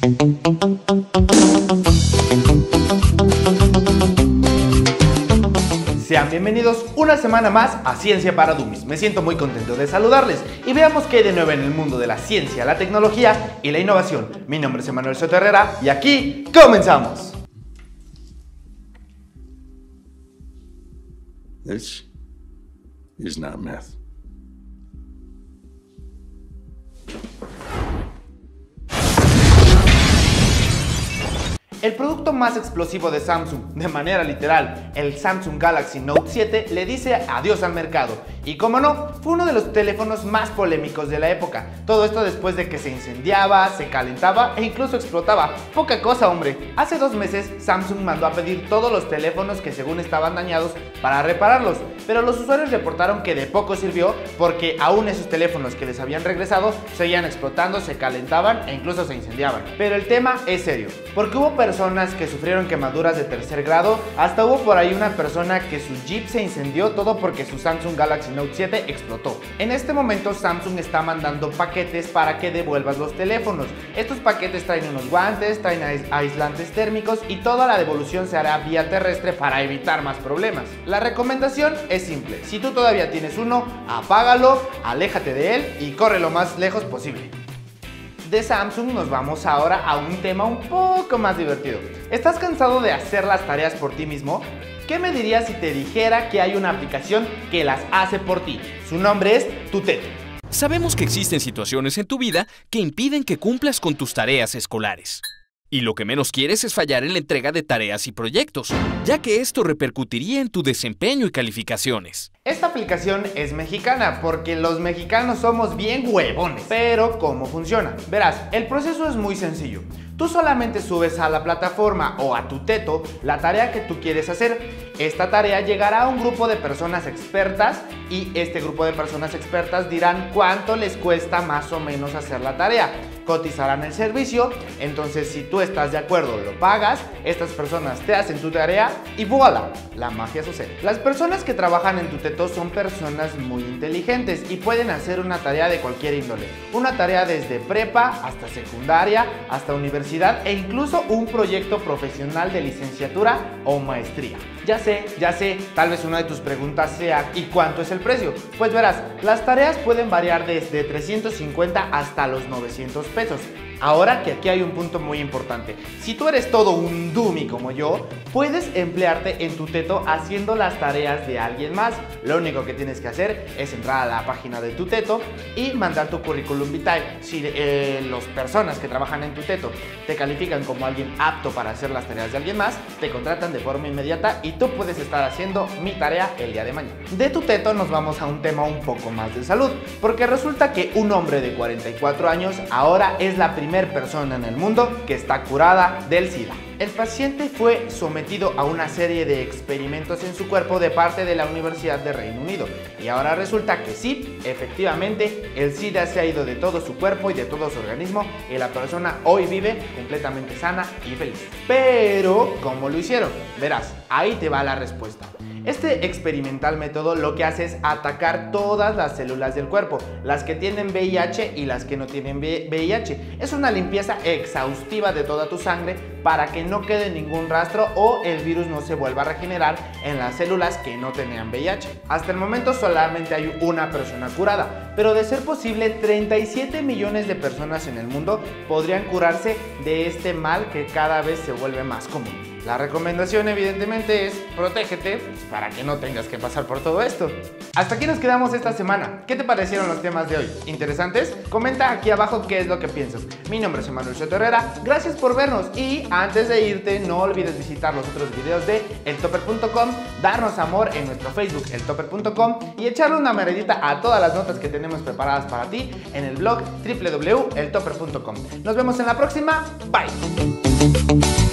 Sean bienvenidos una semana más a Ciencia para Dummies. Me siento muy contento de saludarles y veamos qué hay de nuevo en el mundo de la ciencia, la tecnología y la innovación. Mi nombre es Emanuel Soto Herrera y aquí comenzamos. This is not meth. El producto más explosivo de Samsung, de manera literal, el Samsung Galaxy Note 7, le dice adiós al mercado. Y como no, fue uno de los teléfonos más polémicos de la época. Todo esto después de que se incendiaba, se calentaba e incluso explotaba. Poca cosa, hombre. Hace 2 meses, Samsung mandó a pedir todos los teléfonos que según estaban dañados para repararlos. Pero los usuarios reportaron que de poco sirvió porque aún esos teléfonos que les habían regresado seguían explotando, se calentaban e incluso se incendiaban. Pero el tema es serio, porque hubo personas que sufrieron quemaduras de 3er grado, hasta hubo por ahí una persona que su Jeep se incendió, todo porque su Samsung Galaxy Note 7 explotó. En este momento Samsung está mandando paquetes para que devuelvas los teléfonos. Estos paquetes traen unos guantes, traen aislantes térmicos y toda la devolución se hará vía terrestre para evitar más problemas. La recomendación es simple: si tú todavía tienes uno, apágalo, aléjate de él y corre lo más lejos posible. De Samsung nos vamos ahora a un tema un poco más divertido. ¿Estás cansado de hacer las tareas por ti mismo? ¿Qué me dirías si te dijera que hay una aplicación que las hace por ti? Su nombre es TuTeto. Sabemos que existen situaciones en tu vida que impiden que cumplas con tus tareas escolares. Y lo que menos quieres es fallar en la entrega de tareas y proyectos, ya que esto repercutiría en tu desempeño y calificaciones. Esta aplicación es mexicana porque los mexicanos somos bien huevones. Pero ¿cómo funciona? Verás, el proceso es muy sencillo. Tú solamente subes a la plataforma o a TuTeto la tarea que tú quieres hacer. Esta tarea llegará a un grupo de personas expertas y este grupo de personas expertas dirán cuánto les cuesta más o menos hacer la tarea. Cotizarán el servicio, entonces si tú estás de acuerdo lo pagas, estas personas te hacen tu tarea y ¡voilà! La magia sucede. Las personas que trabajan en TuTeto son personas muy inteligentes y pueden hacer una tarea de cualquier índole. Una tarea desde prepa hasta secundaria, hasta universidad e incluso un proyecto profesional de licenciatura o maestría. Ya sé, tal vez una de tus preguntas sea ¿y cuánto es el precio? Pues verás, las tareas pueden variar desde 350 hasta los 900 pesos. Ahora que aquí hay un punto muy importante. Si tú eres todo un dummy como yo, puedes emplearte en TuTeto haciendo las tareas de alguien más. Lo único que tienes que hacer es entrar a la página de TuTeto y mandar tu currículum vitae. Si las personas que trabajan en TuTeto te califican como alguien apto para hacer las tareas de alguien más, te contratan de forma inmediata y tú puedes estar haciendo mi tarea el día de mañana. De TuTeto nos vamos a un tema un poco más de salud, porque resulta que un hombre de 44 años ahora es la primera persona en el mundo que está curada del SIDA. El paciente fue sometido a una serie de experimentos en su cuerpo de parte de la Universidad de Reino Unido y ahora resulta que sí, efectivamente, el SIDA se ha ido de todo su cuerpo y de todo su organismo y la persona hoy vive completamente sana y feliz. Pero, ¿cómo lo hicieron? Verás, ahí te va la respuesta. Este experimental método lo que hace es atacar todas las células del cuerpo, las que tienen VIH y las que no tienen VIH. Es una limpieza exhaustiva de toda tu sangre para que no quede ningún rastro o el virus no se vuelva a regenerar en las células que no tenían VIH. Hasta el momento solamente hay una persona curada, pero de ser posible 37 millones de personas en el mundo podrían curarse de este mal que cada vez se vuelve más común. La recomendación evidentemente es protégete para que no tengas que pasar por todo esto. Hasta aquí nos quedamos esta semana. ¿Qué te parecieron los temas de hoy? ¿Interesantes? Comenta aquí abajo qué es lo que piensas. Mi nombre es Emanuel Soto Herrera, gracias por vernos y antes de irte no olvides visitar los otros videos de eltopper.com, darnos amor en nuestro Facebook eltopper.com y echarle una miradita a todas las notas que tenemos preparadas para ti en el blog www.eltopper.com. Nos vemos en la próxima. Bye.